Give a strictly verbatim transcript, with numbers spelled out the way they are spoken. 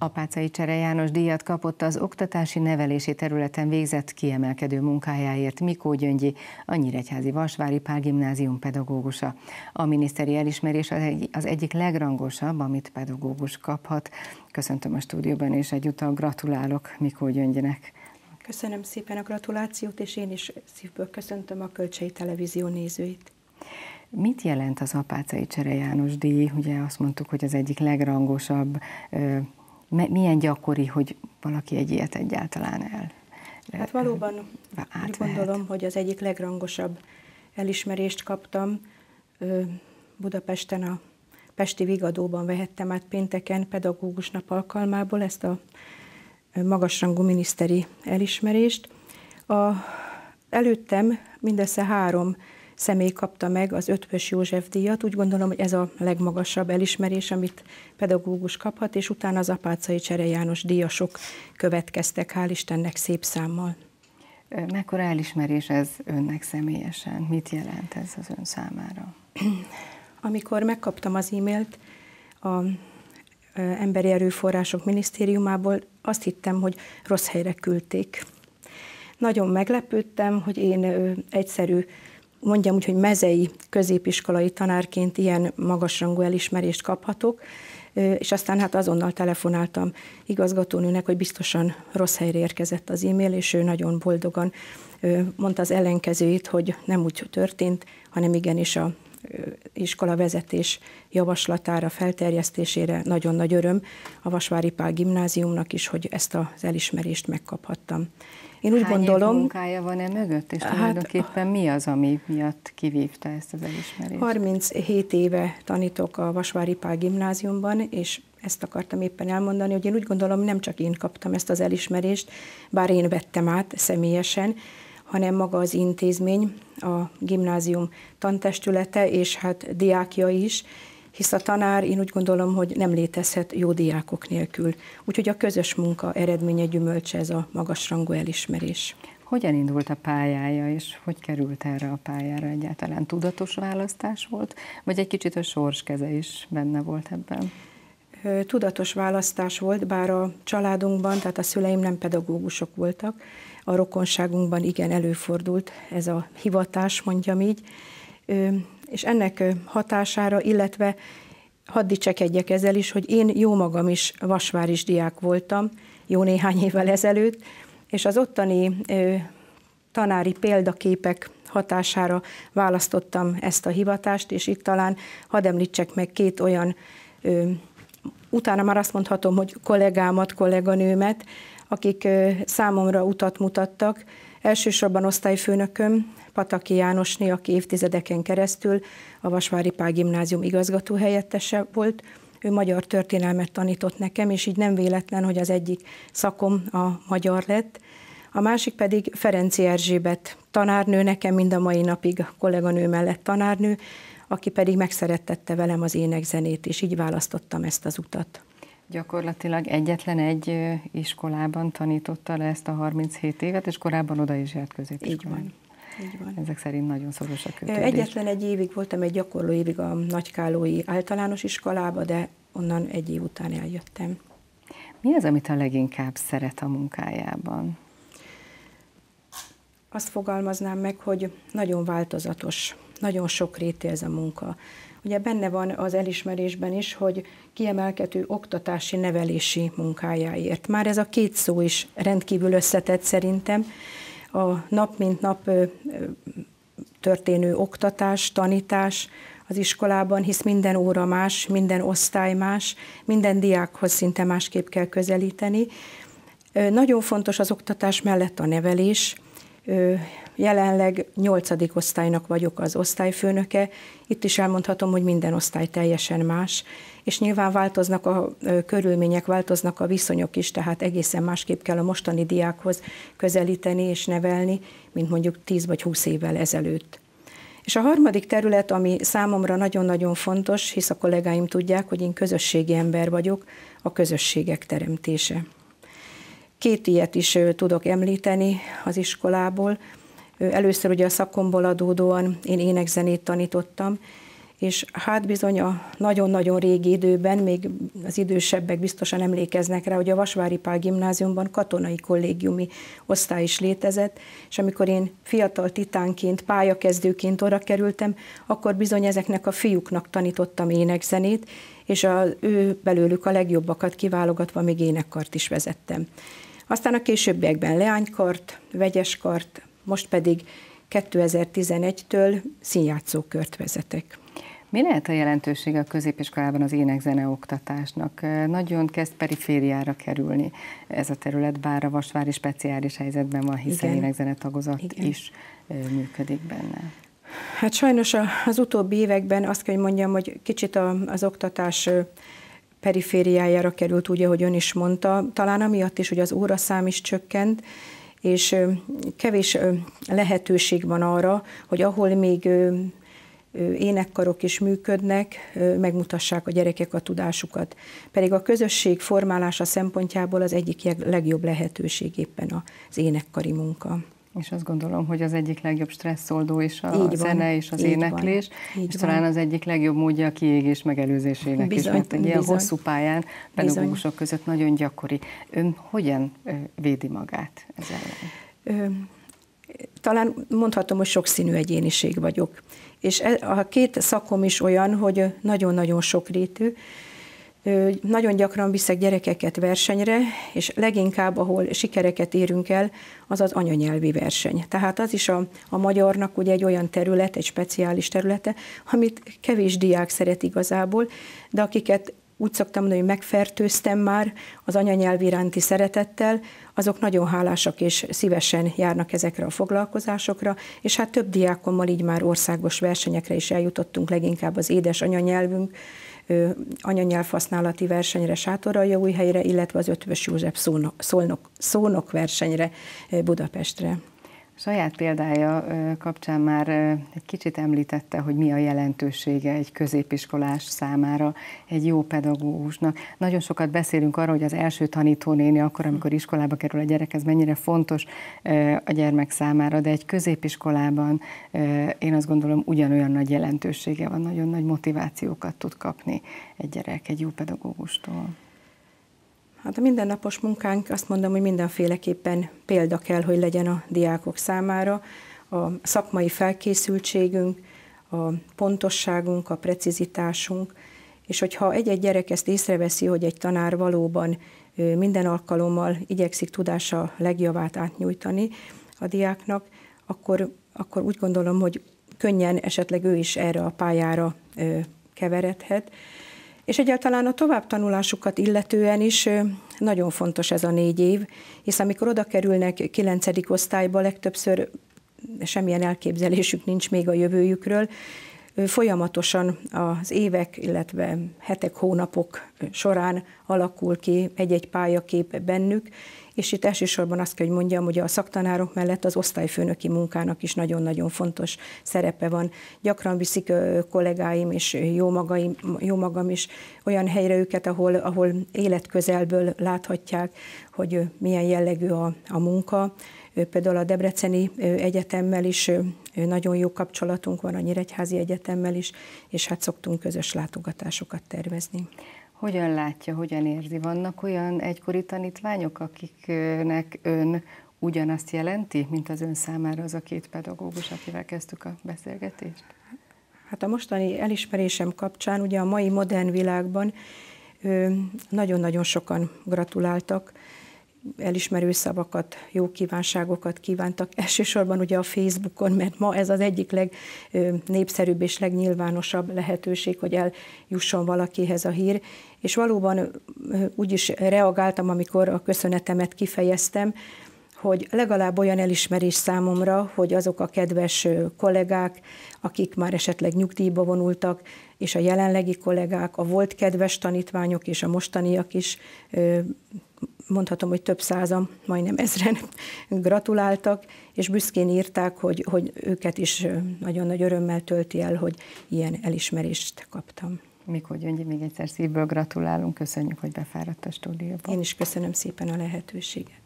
Apáczai Csere János díjat kapott az oktatási nevelési területen végzett kiemelkedő munkájáért Mikó Gyöngyi, a Nyíregyházi Vasvári Pál Gimnázium pedagógusa. A miniszteri elismerés az egyik legrangosabb, amit pedagógus kaphat. Köszöntöm a stúdióban, és egyúttal gratulálok Mikó Gyöngyinek. Köszönöm szépen a gratulációt, és én is szívből köszöntöm a Kölcsei Televízió nézőit. Mit jelent az Apáczai Csere János díj? Ugye azt mondtuk, hogy az egyik legrangosabb. Milyen gyakori, hogy valaki egy ilyet egyáltalán el? Hát valóban úgy gondolom, hogy az egyik legrangosabb elismerést kaptam. Budapesten a Pesti Vigadóban vehettem át pénteken pedagógus nap alkalmából ezt a magasrangú miniszteri elismerést. A, előttem mindössze három személy kapta meg az Eötvös József díjat. Úgy gondolom, hogy ez a legmagasabb elismerés, amit pedagógus kaphat, és utána az Apáczai Csere János díjasok következtek, hál' Istennek, szép számmal. Mekkora elismerés ez önnek személyesen? Mit jelent ez az ön számára? Amikor megkaptam az e-mailt a Emberi Erőforrások Minisztériumából, azt hittem, hogy rossz helyre küldték. Nagyon meglepődtem, hogy én egyszerű, mondjam úgy, hogy mezei középiskolai tanárként ilyen magasrangú elismerést kaphatok, és aztán hát azonnal telefonáltam igazgatónőnek, hogy biztosan rossz helyre érkezett az e-mail, és ő nagyon boldogan mondta az ellenkezőjét, hogy nem úgy történt, hanem igenis a iskolavezetés javaslatára, felterjesztésére nagyon nagy öröm a Vasvári Pál Gimnáziumnak is, hogy ezt az elismerést megkaphattam. Én úgy Hány gondolom, év munkája van-e mögött, és hát, tulajdonképpen mi az, ami miatt kivívta ezt az elismerést? harminchét éve tanítok a Vasvári Pál Gimnáziumban, és ezt akartam éppen elmondani, hogy én úgy gondolom, nem csak én kaptam ezt az elismerést, bár én vettem át személyesen, hanem maga az intézmény, a gimnázium tantestülete, és hát diákja is, hisz a tanár, én úgy gondolom, hogy nem létezhet jó diákok nélkül. Úgyhogy a közös munka eredménye, gyümölcse ez a magasrangú elismerés. Hogyan indult a pályája, és hogy került erre a pályára egyáltalán? Tudatos választás volt, vagy egy kicsit a sorskeze is benne volt ebben? Tudatos választás volt, bár a családunkban, tehát a szüleim nem pedagógusok voltak, a rokonságunkban igen előfordult ez a hivatás, mondjam így, és ennek hatására, illetve hadd dicsekedjek ezzel is, hogy én jó magam is vasváris diák voltam, jó néhány évvel ezelőtt, és az ottani tanári példaképek hatására választottam ezt a hivatást, és itt talán hadd említsek meg két olyan, utána már azt mondhatom, hogy kollégámat, kolléganőmet, akik számomra utat mutattak. Elsősorban osztályfőnököm, Pataki Jánosné, aki évtizedeken keresztül a Vasvári Pál Gimnázium igazgatóhelyettese volt. Ő magyar történelmet tanított nekem, és így nem véletlen, hogy az egyik szakom a magyar lett. A másik pedig Ferenczy Erzsébet tanárnő, nekem mind a mai napig a kolléganő mellett tanárnő, aki pedig megszerettette velem az énekzenét, és így választottam ezt az utat. Gyakorlatilag egyetlen egy iskolában tanította le ezt a harminchét évet, és korábban oda is járt középiskolán. Így van. Így van. Ezek szerint nagyon szoros a kötődés. Egyetlen egy évig voltam, egy gyakorló évig a Nagykálói általános iskolába, de onnan egy év után eljöttem. Mi az, amit a leginkább szeret a munkájában? Azt fogalmaznám meg, hogy nagyon változatos, nagyon sokrétű ez a munka. Ugye benne van az elismerésben is, hogy kiemelkedő oktatási, nevelési munkájáért. Már ez a két szó is rendkívül összetett szerintem. A nap mint nap történő oktatás, tanítás az iskolában, hisz minden óra más, minden osztály más, minden diákhoz szinte másképp kell közelíteni. Nagyon fontos az oktatás mellett a nevelés. Jelenleg nyolcadik osztálynak vagyok az osztályfőnöke. Itt is elmondhatom, hogy minden osztály teljesen más, és nyilván változnak a körülmények, változnak a viszonyok is, tehát egészen másképp kell a mostani diákhoz közelíteni és nevelni, mint mondjuk tíz vagy húsz évvel ezelőtt. És a harmadik terület, ami számomra nagyon-nagyon fontos, hisz a kollégáim tudják, hogy én közösségi ember vagyok, a közösségek teremtése. Két ilyet is tudok említeni az iskolából. Először ugye a szakomból adódóan én énekzenét tanítottam, és hát bizony a nagyon-nagyon régi időben, még az idősebbek biztosan emlékeznek rá, hogy a Vasvári Pál Gimnáziumban katonai kollégiumi osztály is létezett, és amikor én fiatal titánként, pályakezdőként oda kerültem, akkor bizony ezeknek a fiúknak tanítottam énekzenét, és a, ő belőlük a legjobbakat kiválogatva még énekkart is vezettem. Aztán a későbbiekben leánykart, vegyeskart, most pedig kétezer-tizenegytől színjátszókört vezetek. Mi lehet a jelentősége a középiskolában az énekzene oktatásnak? Nagyon kezd perifériára kerülni ez a terület, bár a vasvári speciális helyzetben van, hiszen igen, énekzene tagozat igen, is működik benne. Hát sajnos az utóbbi években azt kell, hogy mondjam, hogy kicsit az oktatás perifériájára került, úgy, ahogy ön is mondta, talán amiatt is, hogy az óraszám is csökkent, és kevés lehetőség van arra, hogy ahol még énekkarok is működnek, megmutassák a gyerekek a tudásukat. Pedig a közösség formálása szempontjából az egyik legjobb lehetőség éppen az énekkari munka. És azt gondolom, hogy az egyik legjobb stresszoldó is a így zene van, és az éneklés, van, és talán az egyik legjobb módja a kiégés megelőzésének bizony, is, mert egy ilyen hosszú pályán pedagógusok között nagyon gyakori. Ön hogyan védi magát ezzel ellen? Talán mondhatom, hogy sokszínű egyéniség vagyok. És a két szakom is olyan, hogy nagyon-nagyon sokrétű. Nagyon gyakran viszek gyerekeket versenyre, és leginkább, ahol sikereket érünk el, az az anyanyelvi verseny. Tehát az is a, a magyarnak ugye egy olyan terület, egy speciális területe, amit kevés diák szeret igazából, de akiket úgy szoktam mondani, hogy megfertőztem már az anyanyelv iránti szeretettel, azok nagyon hálásak és szívesen járnak ezekre a foglalkozásokra, és hát több diákommal így már országos versenyekre is eljutottunk, leginkább az édes anyanyelvünk, anyanyelvhasználati versenyre Sátoraljaújhelyre, illetve az Ötvös József szónok, szónok, szónok versenyre Budapestre. Saját példája kapcsán már egy kicsit említette, hogy mi a jelentősége egy középiskolás számára, egy jó pedagógusnak. Nagyon sokat beszélünk arról, hogy az első tanítónéni akkor, amikor iskolába kerül a gyerek, ez mennyire fontos a gyermek számára, de egy középiskolában én azt gondolom ugyanolyan nagy jelentősége van, nagyon nagy motivációkat tud kapni egy gyerek egy jó pedagógustól. Hát a mindennapos munkánk, azt mondom, hogy mindenféleképpen példa kell, hogy legyen a diákok számára. A szakmai felkészültségünk, a pontosságunk, a precizitásunk, és hogyha egy-egy gyerek ezt észreveszi, hogy egy tanár valóban minden alkalommal igyekszik tudása legjavát átnyújtani a diáknak, akkor, akkor úgy gondolom, hogy könnyen esetleg ő is erre a pályára keveredhet. És egyáltalán a továbbtanulásukat illetően is nagyon fontos ez a négy év, hisz amikor oda kerülnek kilencedik osztályba, legtöbbször semmilyen elképzelésük nincs még a jövőjükről, folyamatosan az évek, illetve hetek, hónapok során alakul ki egy-egy pályakép bennük, és itt elsősorban azt kell, hogy mondjam, hogy a szaktanárok mellett az osztályfőnöki munkának is nagyon-nagyon fontos szerepe van. Gyakran viszik kollégáim és jó, magaim, jó magam is olyan helyre őket, ahol, ahol életközelből láthatják, hogy milyen jellegű a, a munka. Például a Debreceni Egyetemmel is nagyon jó kapcsolatunk van, a Nyíregyházi Egyetemmel is, és hát szoktunk közös látogatásokat tervezni. Hogyan látja, hogyan érzi? Vannak olyan egykori tanítványok, akiknek ön ugyanazt jelenti, mint az ön számára az a két pedagógus, akivel kezdtük a beszélgetést? Hát a mostani elismerésem kapcsán, ugye a mai modern világban nagyon-nagyon sokan gratuláltak, elismerő szavakat, jó kívánságokat kívántak, elsősorban ugye a Facebookon, mert ma ez az egyik legnépszerűbb és legnyilvánosabb lehetőség, hogy eljusson valakihez a hír, és valóban úgy is reagáltam, amikor a köszönetemet kifejeztem, hogy legalább olyan elismerés számomra, hogy azok a kedves kollégák, akik már esetleg nyugdíjba vonultak, és a jelenlegi kollégák, a volt kedves tanítványok és a mostaniak is, mondhatom, hogy több százan, majdnem ezren gratuláltak, és büszkén írták, hogy, hogy őket is nagyon nagy örömmel tölti el, hogy ilyen elismerést kaptam. Mikó Gyöngyi, még egyszer szívből gratulálunk, köszönjük, hogy befáradt a stúdióba. Én is köszönöm szépen a lehetőséget.